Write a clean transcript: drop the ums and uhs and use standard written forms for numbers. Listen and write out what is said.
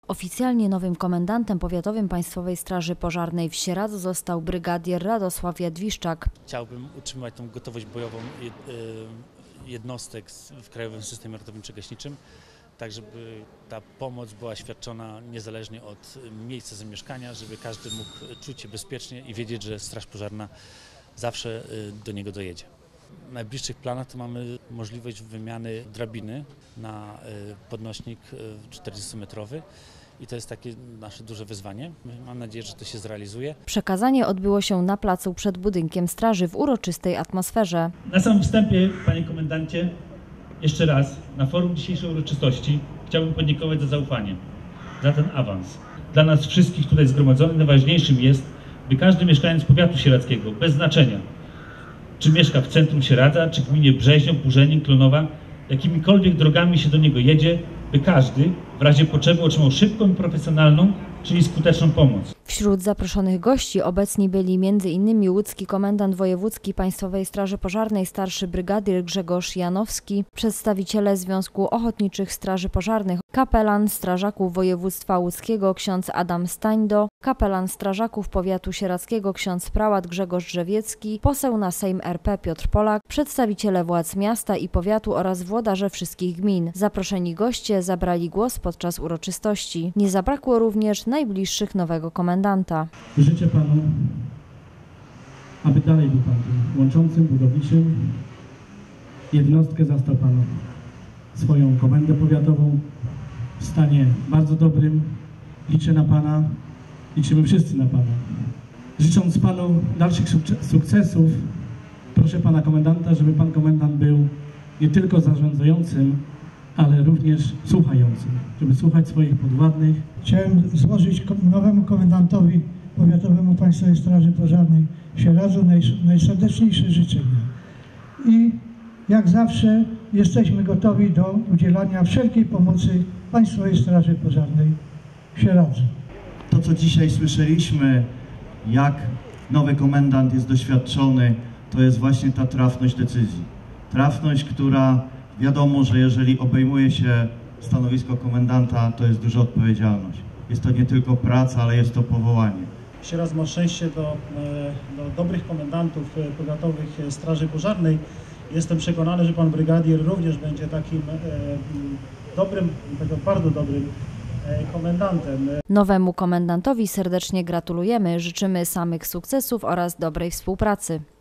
Oficjalnie nowym komendantem powiatowym Państwowej Straży Pożarnej w Sieradzu został brygadier Radosław Jadwiszczak. Chciałbym utrzymać tą gotowość bojową jednostek w Krajowym Systemie Ratowniczo-Gaśniczym, tak żeby ta pomoc była świadczona niezależnie od miejsca zamieszkania, żeby każdy mógł czuć się bezpiecznie i wiedzieć, że Straż Pożarna zawsze do niego dojedzie. W najbliższych planach to mamy możliwość wymiany drabiny na podnośnik 40-metrowy. I to jest takie nasze duże wyzwanie. Mam nadzieję, że to się zrealizuje. Przekazanie odbyło się na placu przed budynkiem straży w uroczystej atmosferze. Na samym wstępie, panie komendancie, jeszcze raz na forum dzisiejszej uroczystości chciałbym podziękować za zaufanie, za ten awans. Dla nas wszystkich tutaj zgromadzonych najważniejszym jest, by każdy mieszkaniec powiatu sieradzkiego, bez znaczenia, czy mieszka w centrum Sieradza, czy w gminie Brzeźno, Burzenin, Klonowa, jakimikolwiek drogami się do niego jedzie, by każdy w razie potrzeby otrzymał szybką i profesjonalną, czyli skuteczną pomoc. Wśród zaproszonych gości obecni byli m.in. łódzki komendant wojewódzki Państwowej Straży Pożarnej starszy brygadier Grzegorz Janowski, przedstawiciele Związku Ochotniczych Straży Pożarnych, kapelan strażaków województwa łódzkiego ksiądz Adam Stańdo, kapelan strażaków powiatu sieradzkiego ksiądz prałat Grzegorz Drzewiecki, poseł na Sejm RP Piotr Polak, przedstawiciele władz miasta i powiatu oraz włodarze wszystkich gmin. Zaproszeni goście zabrali głos podczas uroczystości. Nie zabrakło również najbliższych nowego komendanta. Życzę Panu, aby dalej był Pan tym łączącym, budowniczym. Jednostkę zastał Pan swoją komendę powiatową w stanie bardzo dobrym. Liczę na Pana, liczymy wszyscy na Pana. Życząc Panu dalszych sukcesów, proszę Pana komendanta, żeby Pan komendant był nie tylko zarządzającym, ale również słuchającym, żeby słuchać swoich podwładnych. Chciałem złożyć nowemu komendantowi powiatowemu Państwowej Straży Pożarnej w Sieradzu najserdeczniejsze życzenia. I jak zawsze jesteśmy gotowi do udzielania wszelkiej pomocy Państwowej Straży Pożarnej w Sieradzu. To, co dzisiaj słyszeliśmy, jak nowy komendant jest doświadczony, to jest właśnie ta trafność decyzji. Trafność, która wiadomo, że jeżeli obejmuje się stanowisko komendanta, to jest duża odpowiedzialność. Jest to nie tylko praca, ale jest to powołanie. Sieradz ma szczęście do dobrych komendantów powiatowych Straży Pożarnej. Jestem przekonany, że pan brygadier również będzie takim dobrym, bardzo dobrym komendantem. Nowemu komendantowi serdecznie gratulujemy, życzymy samych sukcesów oraz dobrej współpracy.